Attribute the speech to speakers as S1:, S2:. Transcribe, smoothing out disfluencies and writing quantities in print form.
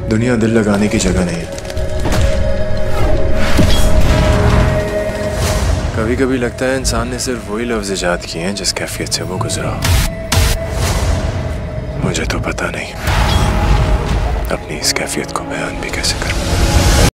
S1: दुनिया दिल लगाने की जगह नहीं है। कभी कभी लगता है इंसान ने सिर्फ वही लफ्ज इजाद किए हैं जिस कैफियत से वो गुजरा। मुझे तो पता नहीं अपनी इस कैफियत को बयान भी कैसे करूं।